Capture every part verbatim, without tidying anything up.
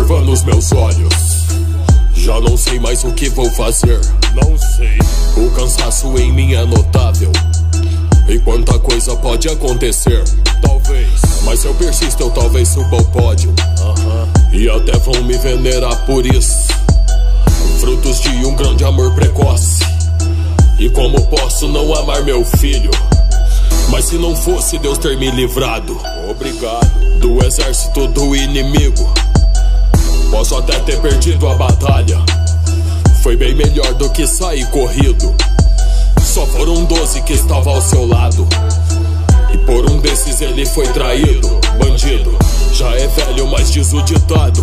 observando os meus olhos. Já não sei mais o que vou fazer. Não sei. O cansaço em mim é notável, e quanta coisa pode acontecer. Talvez. Mas se eu persisto, eu talvez suba ao pódio. uh-huh. E até vão me venerar por isso. Frutos de um grande amor precoce. E como posso não amar meu filho? Mas se não fosse Deus ter me livrado, obrigado, do exército do inimigo, posso até ter perdido a batalha. Foi bem melhor do que sair corrido. Só foram doze que estavam ao seu lado, e por um desses ele foi traído. Bandido, já é velho, mas diz o ditado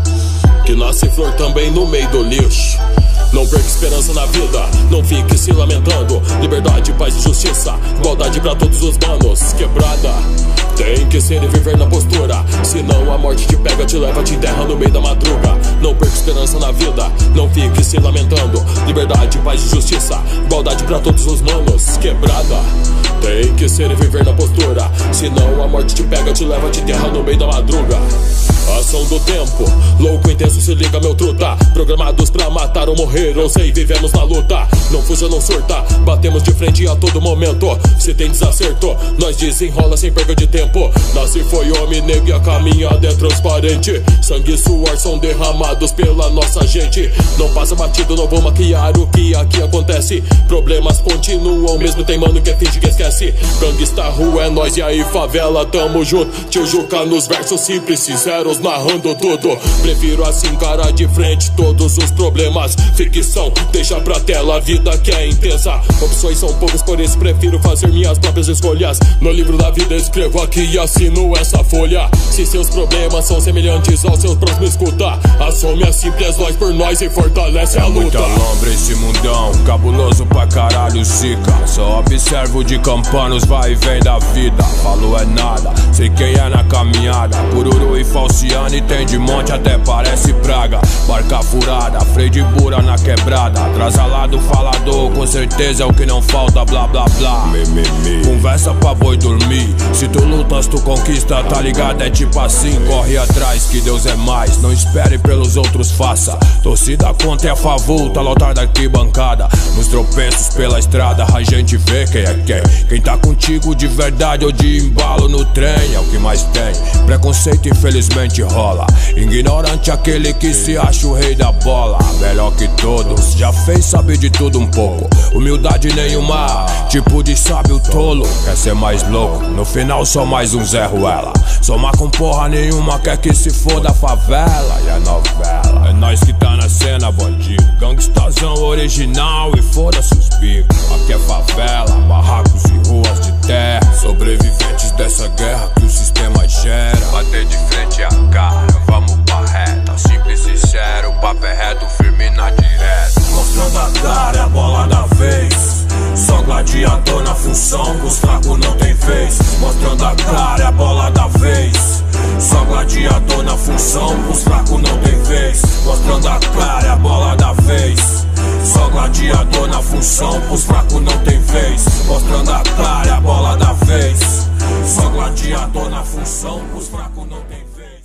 que nasce flor também no meio do lixo. Não perca esperança na vida, não fique se lamentando. Liberdade, paz e justiça, igualdade pra todos os manos. Quebrada, tem que ser e viver na postura, senão a morte te pega, te leva, te enterra no meio da madruga. Não perca esperança na vida, não fique se lamentando. Liberdade, paz e justiça, igualdade pra todos os manos. Quebrada, tem que ser e viver na postura, senão a morte te pega, te leva, te enterra no meio da madruga. Ação do tempo, louco intenso, se liga meu truta. Programados pra matar ou morrer, ou sei, vivemos na luta. Não fuja, não surta, batemos de frente a todo momento. Se tem desacerto, nós desenrola sem perda de tempo. Nasce foi homem negro e a caminhada é transparente. Sangue e suor são derramados pela nossa gente. Não passa batido, não vou maquiar o que aqui acontece. Problemas continuam, mesmo tem mano que finge que esquece. Gangsta, rua é nós e aí favela, tamo junto. Tio Juca nos versos simples, sinceros, narrando tudo. Prefiro assim, cara de frente, todos os problemas. Ficção, deixa pra tela, a vida que é intensa. Opções são poucas, por isso prefiro fazer minhas próprias escolhas. No livro da vida escrevo aqui e assino essa folha. Se seus problemas são semelhantes aos seus próximos, escuta. Assume a simples voz por nós e fortalece a luta. É muita lombra esse mundão, cabuloso pra caralho, zica. Só observo de campanos, vai e vem da vida. Falo é nada, sei quem é na caminhada. Cururu e falciane tem de monte, até parece praga. Barca furada, freio de bura na quebrada. Atrasalado, falador, com certeza é o que não falta, blá blá blá. me, me, me. Conversa pra boi dormir, se tu lutas tu conquista, tá ligado? É tipo assim, corre atrás que Deus é mais. Não espere pelos outros, faça. Torcida contra e a favor, tá lotado aqui bancada. Nos tropeços pela estrada, a gente vê quem é quem. Quem tá contigo de verdade ou de embalo no trem, é o que mais tem. Preconceito infelizmente rola, ignorante aquele que se acha o rei da bola. Melhor que todos, já fez, sabe de tudo um pouco. Humildade nenhuma, tipo de sábio tolo. Quer ser mais louco, no final só mais um Zé Ruela. Somar com porra nenhuma, quer que se foda a favela e a novela. É nós que tá na cena, bandido. Gangstazão original e foda-se os bicos. Aqui é favela, barracos e ruas de terra. Sobreviventes dessa guerra que o sistema gera. Bater de frente a cara, vamos pra reta. Simples e sincero, papo é reto, firme na direta. Mostrando a cara, é a bola da vez. Só gladiador na função, os fracos não tem vez. Mostrando a cara, é a bola da vez. Só gladiador na função, os fracos não tem vez. Mostrando a cara, é a bola da vez. Só gladiador na função, os fracos não tem vez. Mostrando a cara, é a bola da vez. Só gladiador na função, os fracos não tem vez.